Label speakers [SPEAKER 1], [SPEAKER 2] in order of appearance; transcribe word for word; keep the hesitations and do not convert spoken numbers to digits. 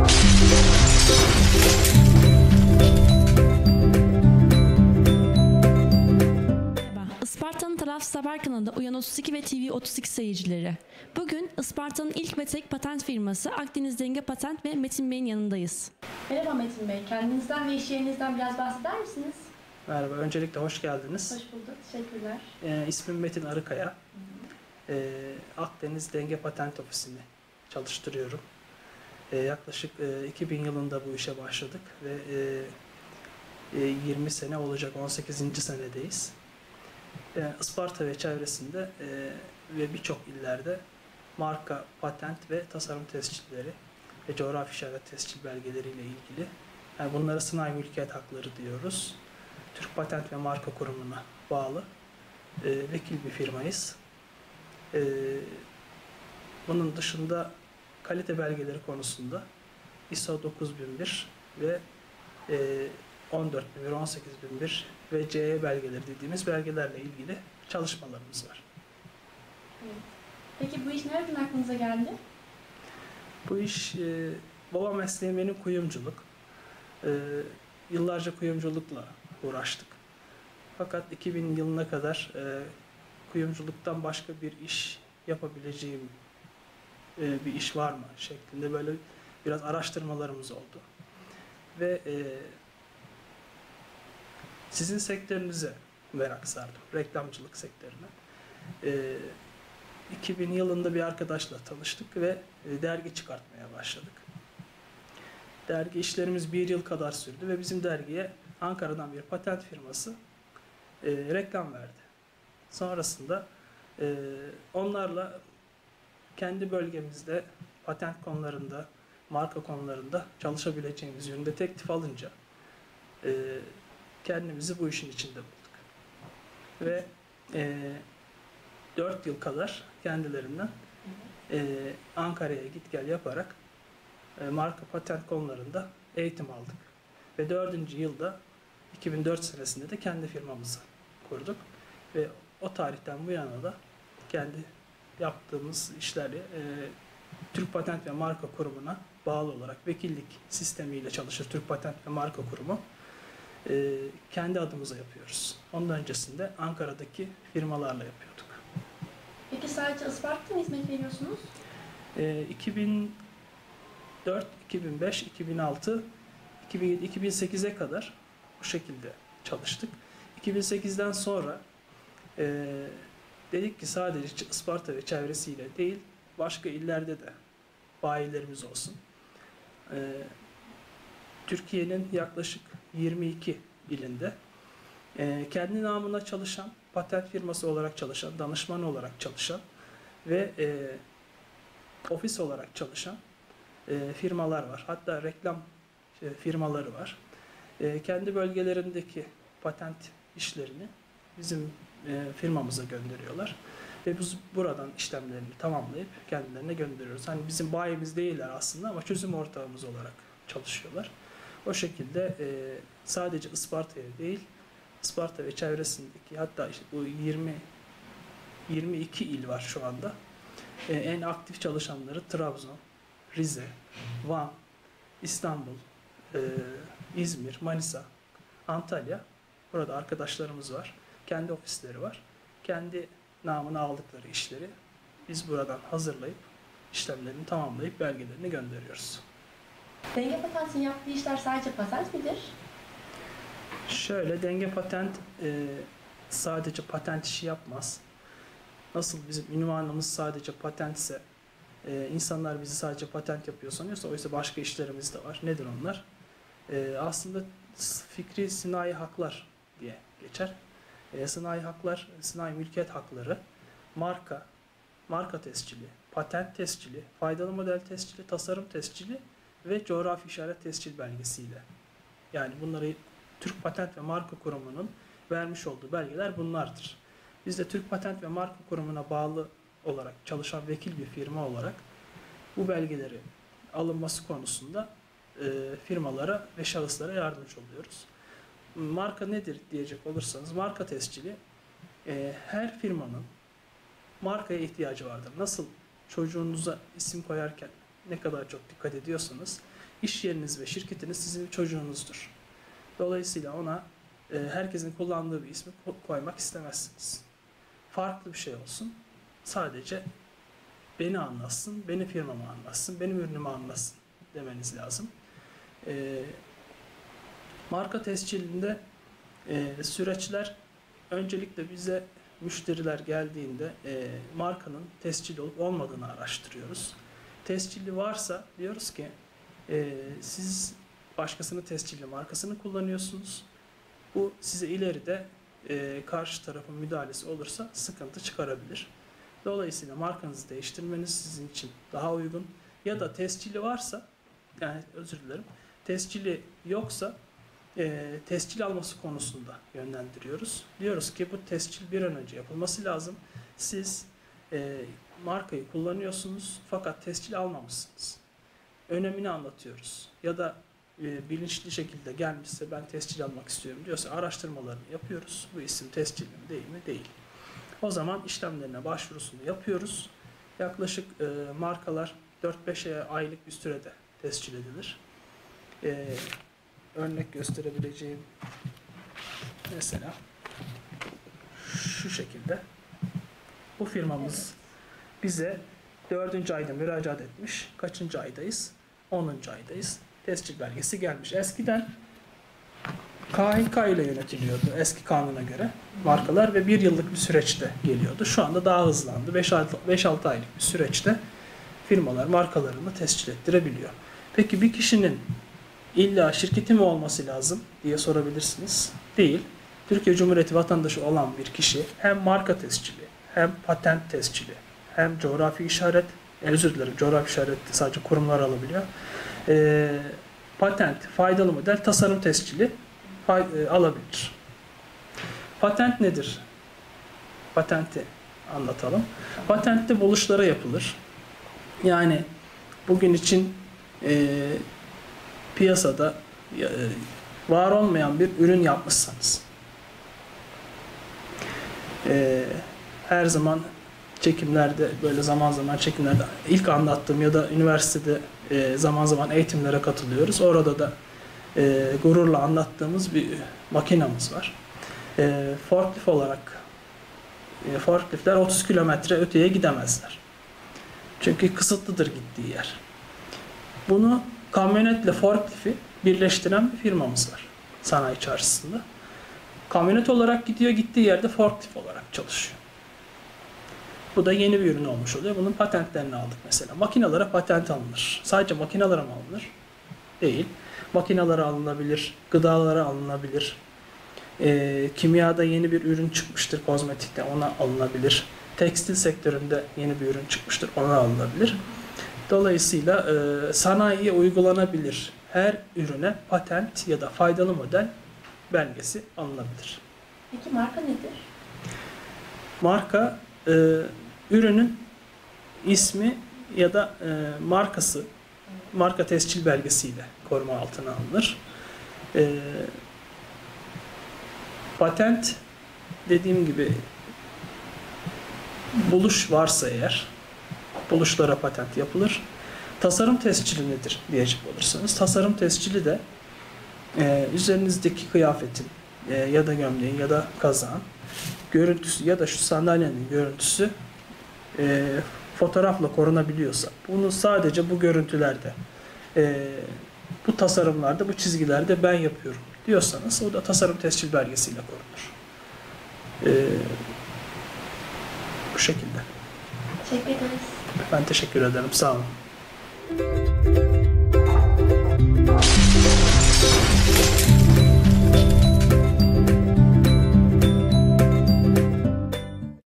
[SPEAKER 1] Isparta'nın Tarafsız Haber kanalında Uyan otuz iki ve T V otuz iki seyircileri. Bugün Isparta'nın ilk ve tek patent firması Akdeniz Denge Patent ve Metin Bey'in yanındayız. Merhaba Metin Bey, kendinizden ve iş yerinizden biraz bahseder misiniz?
[SPEAKER 2] Merhaba, öncelikle hoş geldiniz.
[SPEAKER 1] Hoş bulduk, teşekkürler.
[SPEAKER 2] Ee, ismim Metin Arıkaya. Ee, Akdeniz Denge Patent Ofisi'ni çalıştırıyorum. Ee, yaklaşık e, iki bin yılında bu işe başladık ve e, e, yirmi sene olacak, on sekizinci senedeyiz. Ee, Isparta ve çevresinde e, ve birçok illerde marka, patent ve tasarım tescilleri ve coğrafi işaret tescil belgeleriyle ilgili, yani bunlara sınai mülkiyet hakları diyoruz. Türk Patent ve Marka Kurumu'na bağlı e, vekil bir firmayız. E, bunun dışında kalite belgeleri konusunda I S O dokuz bin bir ve e, on dört bin bir, on sekiz bin bir ve C E belgeleri dediğimiz belgelerle ilgili çalışmalarımız var.
[SPEAKER 1] Evet. Peki bu iş nereden aklınıza geldi?
[SPEAKER 2] Bu iş, e, baba mesleğim benim kuyumculuk. E, yıllarca kuyumculukla uğraştık. Fakat iki bin yılına kadar e, kuyumculuktan başka bir iş yapabileceğim e, bir iş var mı şeklinde böyle biraz araştırmalarımız oldu. Ve e, sizin sektörünüze merak sardım, reklamcılık sektörüne. E, iki bin yılında bir arkadaşla tanıştık ve e, dergi çıkartmaya başladık. Dergi işlerimiz bir yıl kadar sürdü ve bizim dergiye Ankara'dan bir patent firması e, reklam verdi. Sonrasında e, onlarla kendi bölgemizde patent konularında, marka konularında çalışabileceğimiz yönünde teklif alınca e, kendimizi bu işin içinde bulduk. Ve e, dört yıl kadar kendilerinden e, Ankara'ya git gel yaparak e, marka patent konularında eğitim aldık. Ve dördüncü yılda iki bin dört senesinde de kendi firmamızı kurduk. Ve o tarihten bu yana da kendi yaptığımız işleri e, Türk Patent ve Marka Kurumu'na bağlı olarak vekillik sistemiyle çalışır Türk Patent ve Marka Kurumu. E, kendi adımıza yapıyoruz. Ondan öncesinde Ankara'daki firmalarla yapıyorduk.
[SPEAKER 1] Peki sadece Isparta'da mı hizmet veriyorsunuz?
[SPEAKER 2] E, iki bin dört, iki bin beş, iki bin altı, iki bin yedi, iki bin sekize kadar bu şekilde çalıştık. iki bin sekizden sonra e, dedik ki sadece Isparta ve çevresiyle değil, başka illerde de bayilerimiz olsun. E, Türkiye'nin yaklaşık yirmi iki ilinde e, kendi namına çalışan, patent firması olarak çalışan, danışman olarak çalışan ve e, ofis olarak çalışan e, firmalar var. Hatta reklam e, firmaları var. E, kendi bölgelerindeki patent işlerini bizim e, firmamıza gönderiyorlar. Ve biz buradan işlemlerini tamamlayıp kendilerine gönderiyoruz. Hani bizim bayimiz değiller aslında ama çözüm ortağımız olarak çalışıyorlar. O şekilde e, sadece Isparta'ya değil, Isparta ve çevresindeki, hatta işte bu yirmi yirmi iki il var şu anda. E, en aktif çalışanları Trabzon, Rize, Van, İstanbul, e, İzmir, Manisa, Antalya. Burada arkadaşlarımız var. Kendi ofisleri var. Kendi namına aldıkları işleri biz buradan hazırlayıp işlemlerini tamamlayıp belgelerini gönderiyoruz.
[SPEAKER 1] Denge Patent'in yaptığı işler sadece patent midir?
[SPEAKER 2] Şöyle, Denge Patent e, sadece patent işi yapmaz. Nasıl bizim ünvanımız sadece patentse, e, insanlar bizi sadece patent yapıyor sanıyorsa, oysa başka işlerimiz de var. Nedir onlar? E, aslında fikri sınai haklar diye geçer. E, sınai haklar, sınai mülkiyet hakları, marka, marka tescili, patent tescili, faydalı model tescili, tasarım tescili ve coğrafi işaret tescil belgesiyle. Yani bunları Türk Patent ve Marka Kurumu'nun vermiş olduğu belgeler bunlardır. Biz de Türk Patent ve Marka Kurumu'na bağlı olarak çalışan vekil bir firma olarak bu belgeleri alınması konusunda e, firmalara ve şahıslara yardımcı oluyoruz. Marka nedir diyecek olursanız, marka tescili e, her firmanın markaya ihtiyacı vardır. Nasıl çocuğunuza isim koyarken ne kadar çok dikkat ediyorsanız, İş yeriniz ve şirketiniz sizin bir çocuğunuzdur. Dolayısıyla ona e, herkesin kullandığı bir ismi koymak istemezsiniz. Farklı bir şey olsun. Sadece beni anlatsın, benim firmamı anlatsın, benim ürünümü anlatsın demeniz lazım. E, marka tescilinde e, süreçler öncelikle bize müşteriler geldiğinde e, markanın tescil olup olmadığını araştırıyoruz. Tescilli varsa diyoruz ki e, siz başkasının tescilli markasını kullanıyorsunuz. Bu size ileride e, karşı tarafın müdahalesi olursa sıkıntı çıkarabilir. Dolayısıyla markanızı değiştirmeniz sizin için daha uygun. Ya da tescilli varsa, yani özür dilerim, tescilli yoksa e, tescil alması konusunda yönlendiriyoruz. Diyoruz ki bu tescil bir an önce yapılması lazım. Siz e, markayı kullanıyorsunuz fakat tescil almamışsınız. Önemini anlatıyoruz. Ya da e, bilinçli şekilde gelmişse ben tescil almak istiyorum diyorsa araştırmalarını yapıyoruz. Bu isim tescilli mi değil mi? Değil. O zaman işlemlerine başvurusunu yapıyoruz. Yaklaşık e, markalar dört beş aylık bir sürede tescil edilir. E, örnek gösterebileceğim mesela şu şekilde. Bu firmamız bize dördüncü ayda müracaat etmiş. Kaçıncı aydayız? onuncu aydayız. Tescil belgesi gelmiş. Eskiden K H K ile yönetiliyordu eski kanuna göre markalar ve bir yıllık bir süreçte geliyordu. Şu anda daha hızlandı. beş altı aylık bir süreçte firmalar markalarını tescil ettirebiliyor. Peki bir kişinin illa şirketi mi olması lazım diye sorabilirsiniz. Değil. Türkiye Cumhuriyeti vatandaşı olan bir kişi hem marka tescili, hem patent tescili, hem coğrafi işaret, e, özür dilerim coğrafi işaret sadece kurumlar alabiliyor. E, patent, faydalı model, tasarım tescili fay, e, alabilir. Patent nedir? Patenti anlatalım. Patentte buluşlara yapılır. Yani bugün için e, piyasada e, var olmayan bir ürün yapmışsanız, e, her zaman çekimlerde, böyle zaman zaman çekimlerde ilk anlattığım ya da üniversitede e, zaman zaman eğitimlere katılıyoruz. Orada da e, gururla anlattığımız bir makinamız var. E, forklift olarak e, forkliftler otuz kilometre öteye gidemezler. Çünkü kısıtlıdır gittiği yer. Bunu kamyonetle forklifti birleştiren bir firmamız var sanayi çarşısında. Kamyonet olarak gidiyor, gittiği yerde forklift olarak çalışıyor. Bu da yeni bir ürün olmuş oluyor. Bunun patentlerini aldık mesela. Makinalara patent alınır. Sadece makinalara mı alınır? Değil. Makinalara alınabilir, gıdalara alınabilir. E, kimyada yeni bir ürün çıkmıştır, kozmetikte ona alınabilir. Tekstil sektöründe yeni bir ürün çıkmıştır, ona alınabilir. Dolayısıyla e, sanayiye uygulanabilir her ürüne patent ya da faydalı model belgesi alınabilir.
[SPEAKER 1] Peki marka nedir?
[SPEAKER 2] Marka, e, ürünün ismi ya da e, markası, marka tescil belgesiyle koruma altına alınır. E, patent, dediğim gibi, buluş varsa eğer, buluşlara patent yapılır. Tasarım tescili nedir diyecek olursanız, tasarım tescili de e, üzerinizdeki kıyafetin e, ya da gömleğin ya da kazağın görüntüsü ya da şu sandalyenin görüntüsü e, fotoğrafla korunabiliyorsa, bunu sadece bu görüntülerde, e, bu tasarımlarda, bu çizgilerde ben yapıyorum diyorsanız, o da tasarım tescil belgesiyle korunur. E, bu şekilde.
[SPEAKER 1] Teşekkür ederiz.
[SPEAKER 2] Ben teşekkür ederim. Sağ olun.